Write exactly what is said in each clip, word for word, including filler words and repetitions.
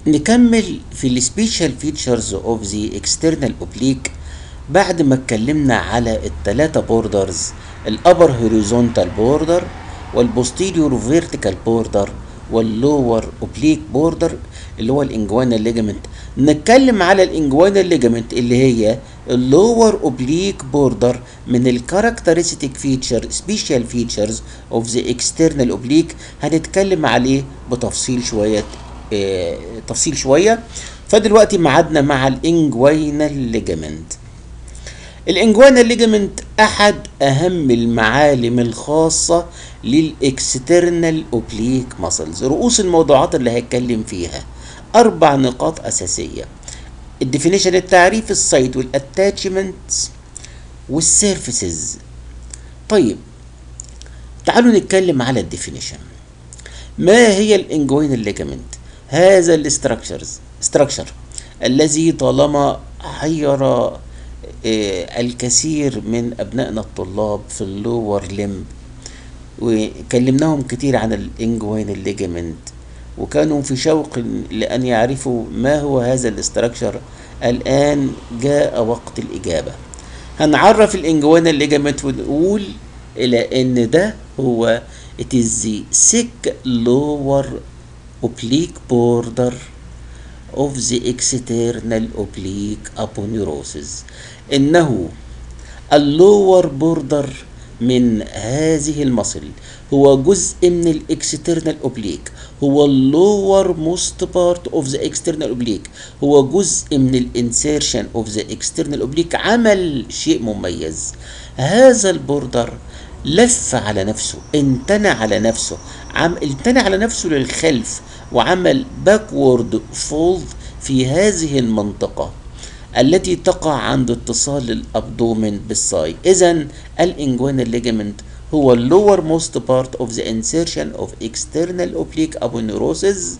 نكمل في السبيشال فيتشرز اوف ذا اكسترنال اوبليك بعد ما اتكلمنا على الثلاثه بوردرز، الابر هوريزونتال بوردر والبوستيريور فيرتيكال بوردر واللور اوبليك بوردر اللي هو الانجوانا ليجامنت. نتكلم على الانجوانا ليجامنت اللي هي اللور اوبليك بوردر من الكاركترستيك فيتشر سبيشال فيتشرز اوف ذا اكسترنال اوبليك. هنتكلم عليه بتفصيل شويه اه تفصيل شويه. فدلوقتي معادنا مع الانجوينال ليجامنت. الانجوينال ليجامنت احد اهم المعالم الخاصه للاكسترنال اوبليك ماسلز. رؤوس الموضوعات اللي هتكلم فيها اربع نقاط اساسيه: الديفينيشن التعريف، السايت والاتاتشمنتس والسيرفيسز. طيب تعالوا نتكلم على الديفينيشن. ما هي الانجوينال ليجامنت؟ هذا الاستراكشرز استراكشر الذي طالما حير الكثير من ابنائنا الطلاب في اللور ليمب، وكلمناهم كتير عن الانجوينال ليجامنت وكانوا في شوق لان يعرفوا ما هو هذا الاستراكشر. الان جاء وقت الاجابه. هنعرف الانجوينال ليجامنت ونقول الى ان ده هو it is the thick lower oblique border of the external oblique aponeurosis. انه اللور بوردر من هذه المصل هو جزء من الاكسترنال اوبليك، هو اللور موست بارت اوف ذا اكسترنال اوبليك، هو جزء من الانسيرشن اوف ذا اكسترنال اوبليك. عمل شيء مميز، هذا البوردر لف على نفسه، انتنى على نفسه، عم انتنى على نفسه للخلف وعمل باكورد فولد في هذه المنطقة التي تقع عند اتصال الابدومين بالساي. اذا الانجوينال ليجامنت هو اللور موست بارت اوف ذا انسيرشن اوف اكسترنال اوبليك ابونيروسز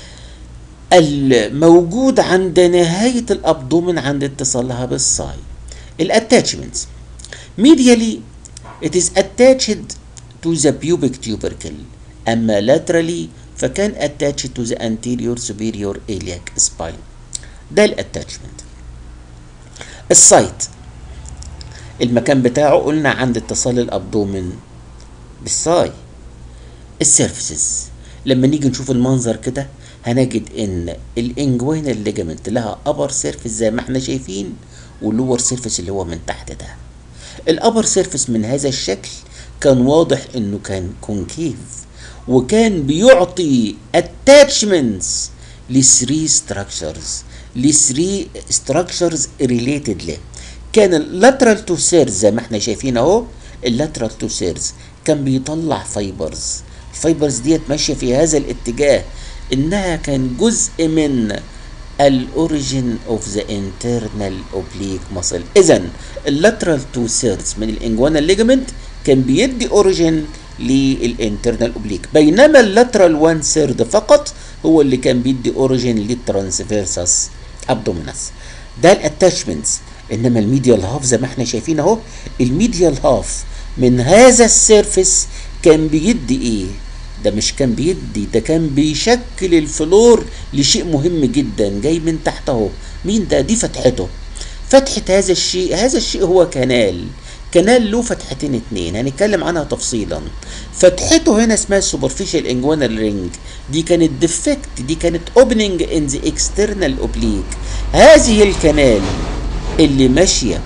الموجود عند نهاية الابدومين عند اتصالها بالساي. الاتاتشمنتس medially it is attached to the pubic tubercle، اما laterally فكان attached to the anterior superior iliac spine. ده الاتاتشمنت. السايت المكان بتاعه قلنا عند اتصال الابدومين بالساي. السيرفيسز لما نيجي نشوف المنظر كده هنجد ان الانجوينال ليجامنت لها ابر سيرفيس زي ما احنا شايفين، ولور سيرفيس اللي هو من تحت ده. الابر سيرفيس من هذا الشكل كان واضح انه كان كونكيف، وكان بيعطي اتاتشمنتس لثري ستراكشرز لثري ستراكشرز ريليتد له. كان اللاترال تو سيرز زي ما احنا شايفين اهو، اللاترال تو سيرز كان بيطلع فايبرز، الفايبرز ديت ماشيه في هذا الاتجاه، انها كان جزء من الاوريجين اوف ذا انترنال اوبليك ماسل. اذا اللاترال تو سيرز من الانجوينال ليجامنت كان بيدي اوريجين للانترنال اوبليك، بينما اللاترال وان سيرد فقط هو اللي كان بيدي اوريجين للترانسفيرسس ابدومينس. ده الاتاشمنتس. انما الميديال هاف زي ما احنا شايفين اهو، الميديال هاف من هذا السيرفيس كان بيدي ايه؟ ده مش كان بيدي، ده كان بيشكل الفلور لشيء مهم جدا جاي من تحت اهو. مين ده؟ دي فتحته. فتحة هذا الشيء، هذا الشيء هو كنال، كنال له فتحتين اتنين هنتكلم عنها تفصيلا. فتحته هنا اسمها سوبرفيشال انجوينال رينج، دي كانت ديفكت، دي كانت اوبننج ان ذا اكسترنال اوبليك. هذه الكنال اللي ماشيه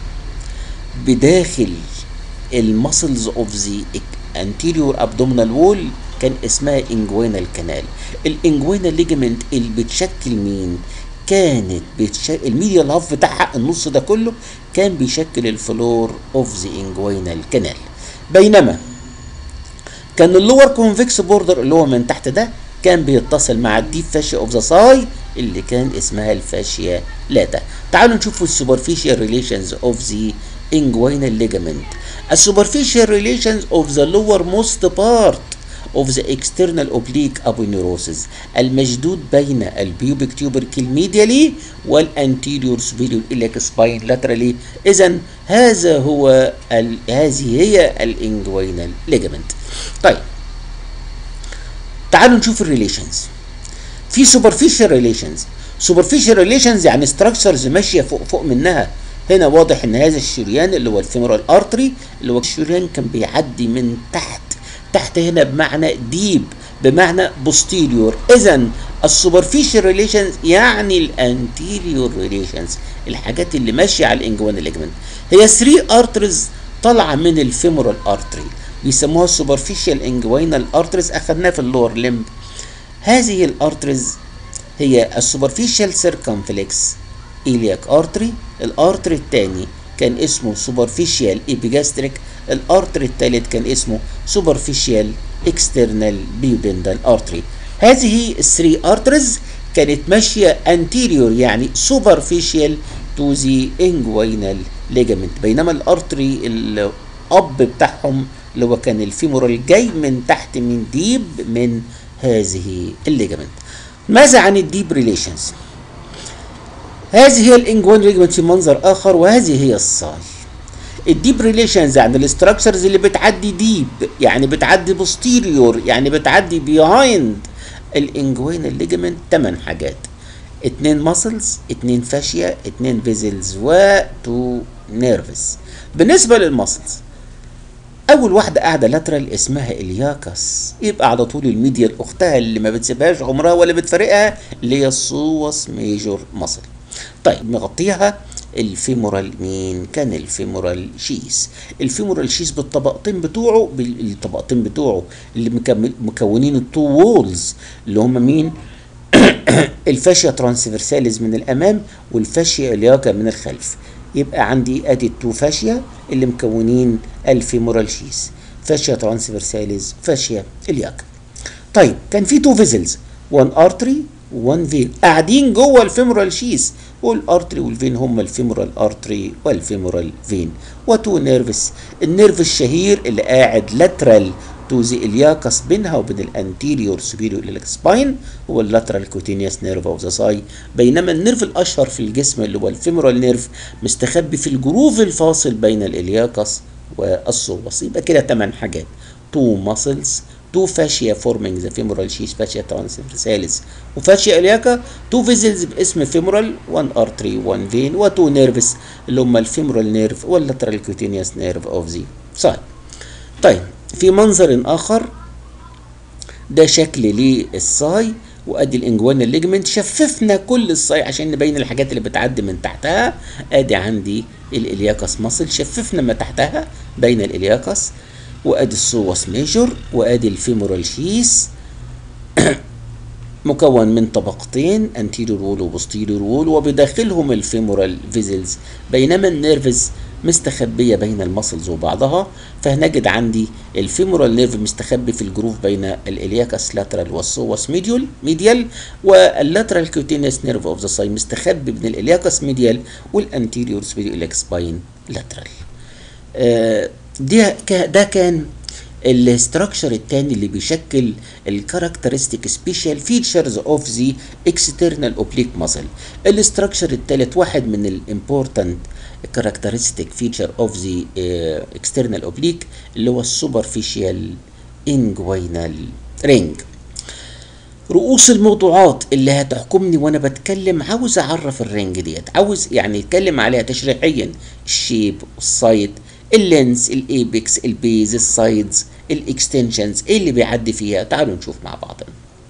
بداخل المسلز اوف ذا anterior abdominal wall كان اسمها انجوينال كانال. الانجوينال ليجامنت اللي بتشكل مين؟ كانت بتشكل الميديال هاف بتاعها، النص ده كله كان بيشكل الفلور اوف ذا انجوينال كانال. بينما كان اللور كونفكس بوردر اللي هو من تحت ده كان بيتصل مع الديب فاشيا اوف ذا ساي اللي كان اسمها الفاشيا لاتا. تعالوا نشوف السوبرفيشال ريليشنز اوف ذا inguinal ligament. A superficial relations of the lowermost part of the external oblique aponeurosis المشدود بين البيوبيك تيوبركل medially والانتيريور superior iliac spine laterally. إذن هذا هو ال... هذه هي الانجوينال ليجامنت. طيب تعالوا نشوف الريليشنز. في superficial relations. superficial relations يعني structures ماشيه فوق فوق منها. هنا واضح ان هذا الشريان اللي هو الفيمورال ارتري اللي هو الشريان كان بيعدي من تحت. تحت هنا بمعنى ديب، بمعنى posterior. اذا السوبرفيشال ريليشنز يعني الانتيريور ريليشنز، الحاجات اللي ماشيه على الانجوانال ليجمنت. هي ثلاثة ارترز طالعه من الفيمورال ارتري بيسموها السوبرفيشال انجوينال ارترز، اخذناها في اللور لمب. هذه الارترز هي السوبرفيشال سيركمفلكس إلياك ارتري. الارتري الثاني كان اسمه سوبرفيشال ايبيجاستريك. الارتري الثالث كان اسمه سوبرفيشال اكسترنال بيوبندال ارتري. هذه الثري ارترز كانت ماشيه انتيريور يعني سوبرفيشال تو ذا انجوينال ليجامنت، بينما الارتري الاب بتاعهم اللي هو كان الفيمورال جاي من تحت من ديب من هذه الليجامنت. ماذا عن الديب ريليشنز؟ هذه هي الانجوينال ليجامنت في منظر اخر، وهذه هي الساي. الديب ريليشنز يعني الاستراكشرز اللي بتعدي ديب، يعني بتعدي بوستيريور، يعني بتعدي بيهايند الانجوينال ليجامنت. ثمان حاجات: اتنين ماسلز، اتنين فاشيا، اتنين فيزلز، وتو نيرفز. بالنسبه للماسلز، اول واحده قاعده لاترال اسمها الياكس، يبقى على طول الميديا الاختها اللي ما بتسيبهاش عمرها ولا بتفرقها اللي هي السوس ميجور ماسل. طيب مغطيها الفيمورال مين؟ كان الفيمورال شيس. الفيمورال شيس بالطبقتين بتوعه، بالطبقتين بتوعه اللي مكونين التو وولز اللي هم مين؟ الفاشيا ترانسفيرساليز من الامام والفاشيا الياكا من الخلف. يبقى عندي ادي التو فاشيا اللي مكونين الفيمورال شيس، فاشيا ترانسفيرساليز، فاشيا الياكا. طيب كان في تو فيزلز، وان ارتري وان فين قاعدين جوه الفيمورال شيس، والارتري والفين هم الفيمورال ارتري والفيمورال فين. وتو نيرفس، النيرف الشهير اللي قاعد لاترال تو ذا الياكس بينها وبين الانتيريور سوبيريور اليك سباين هو اللاترال كوتينيوس نيرف اوف ذا ساي. بينما النيرف الاشهر في الجسم اللي هو الفيمورال نيرف مستخبي في الجروف الفاصل بين الالياكس والسوس. يبقى كده ثمان حاجات: تو ماسلز، تو فاشيا فورمينج ذا فيمورال شيس، فاشيا ترانسفيرساليس وفاشيا الياكا، تو فيزلز باسم فيمورال، وان ارتري وان فين، وتو نيرفس اللي هم الفيمورال نيرف واللاترال كوتينيوس نيرف اوف ذا ساي. طيب في منظر اخر، ده شكل للساي، وادي الانجوانال ليجمنت. شففنا كل الساي عشان نبين الحاجات اللي بتعدي من تحتها. ادي عندي الالياكس ماسل، شففنا ما تحتها بين الالياكس، وادي السوس ميجور، وادي الفيمورال شيس مكون من طبقتين انتيريور وول وبوستيريور وول، وبداخلهم الفيمورال فيزلز، بينما النيرفز مستخبيه بين المسلز وبعضها. فهنجد عندي الفيمورال نيرف مستخبي في الجروف بين الالياكس لاترال والسوس ميديال ميديال، واللاترال كوتينيوس نيرف اوف ذا ساي مستخبي بين الالياكس ميديال والانتيريور سبيريور اليك سباين لاترال. آه ده ده كان الاستراكشر الثاني اللي بيشكل الكاركترستيك سبيشال فيتشرز اوف ذا اكسترنال اوبليك ماسل. الاستراكشر الثالث واحد من الامبورتنت characteristic feature of the uh, external oblique اللي هو السوبرفيشال inguinal ring. رؤوس الموضوعات اللي هتحكمني وانا بتكلم، عاوز اعرف الرينج ديت، عاوز يعني اتكلم عليها تشريحيا: الشيب، السايد، اللينس، الايبكس، البيز، السايدز، الاكستنشنز، ايه اللي بيعدي فيها. تعالوا نشوف مع بعضنا.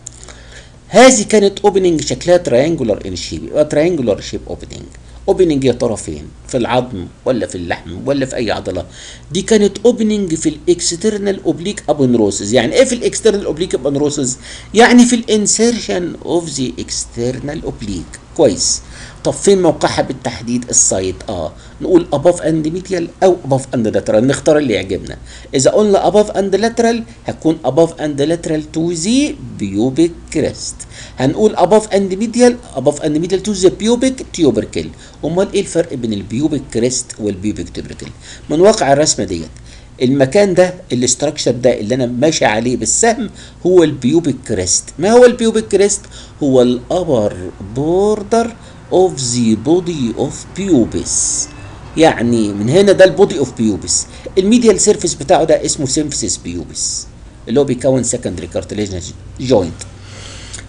هذه كانت اوبننج شكلها تراينجولار ان شيب، يبقى تراينجولار شيب اوبننج. اوبننج يا ترى فين؟ في العظم ولا في اللحم ولا في اي عضله؟ دي كانت اوبننج في الاكسترنال اوبليك ابونروسز. يعني ايه في الاكسترنال اوبليك ابونروسز؟ يعني في الانسيرشن اوف ذا اكسترنال اوبليك. كويس. طب فين موقعها بالتحديد؟ السايت. اه نقول above and medial او above and lateral، نختار اللي يعجبنا. اذا قلنا above and lateral هتكون above and lateral to the pubic crest. هنقول above and medial above and medial to the pubic tubercle. امال ايه الفرق بين البيوبيك كريست والبيوبيك tubercle؟ من واقع الرسمه ديت، المكان ده الاستراكشر ده اللي انا ماشي عليه بالسهم هو البيوبيك كريست. ما هو البيوبيك كريست؟ هو الابر بوردر of the body of pubis. يعني من هنا ده البودي اوف بيوبس. الميديال سيرفيس بتاعه ده اسمه سيمفيسيس بيوبس اللي هو بيكون سكندري كارتليجنس جوينت.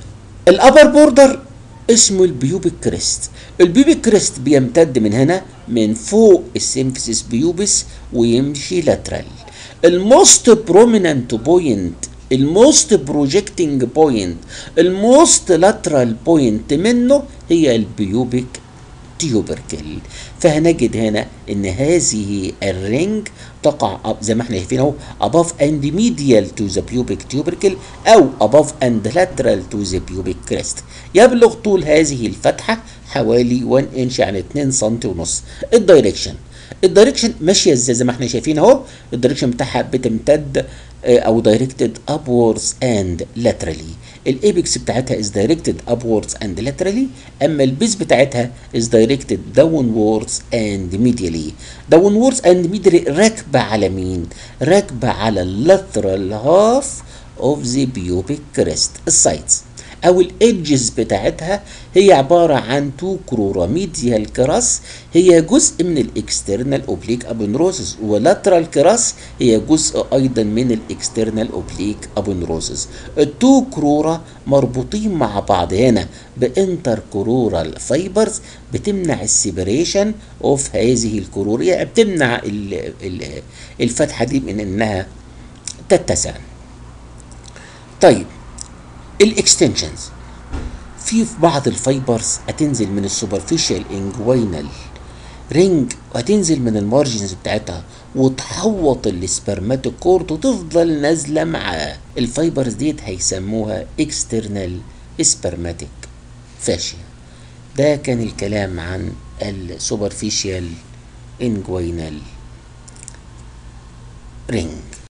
الابر بوردر اسمه البيوبيك كريست. البيوبيك كريست بيمتد من هنا من فوق السيمفيسيس بيوبس ويمشي لاترال. الموست بروميننت بوينت، الموست بروجيكتنج بوينت، الموست لاترال بوينت منه هي البيوبيك تيوبركل. فهنجد هنا ان هذه الرينج تقع زي ما احنا شايفين اهو above and medial to the pubic tubercle او above and lateral to the pubic crest. يبلغ طول هذه الفتحة حوالي واحد انش يعني اتنين سنتي ونص. الدايركشن، الدايركشن ماشيه ازاي زي ما احنا شايفين اهو. الدايركشن بتاعها بتمتد او دايركتد upwards and laterally. الايبكس بتاعتها is directed upwards and laterally، اما البيز بتاعتها is directed downwards and medially. downwards and medially راكبه على مين؟ راكبه على اللاترال هاف of the pubic crest. السايدز او الايدجز بتاعتها هي عباره عن تو كرورا. ميديال كراس هي جزء من الاكسترنال اوبليك ابونروسس، ولاترال كراس هي جزء ايضا من الاكسترنال اوبليك ابونروسس. التو كرورا مربوطين مع بعض هنا بانتر كرورال فايبرز بتمنع السيبريشن اوف هذه الكرور، يعني بتمنع الفتحه دي من انها تتسع. طيب الاكستنشنز في في بعض الفايبرز هتنزل من السوبرفيشال انجوينال رينج وهتنزل من المارجنز بتاعتها وتحوط السبرماتيك كورد وتفضل نازله معاه. الفايبرز ديت هيسموها اكسترنال سبرماتيك فاشيا. ده كان الكلام عن السوبرفيشال انجوينال رينج.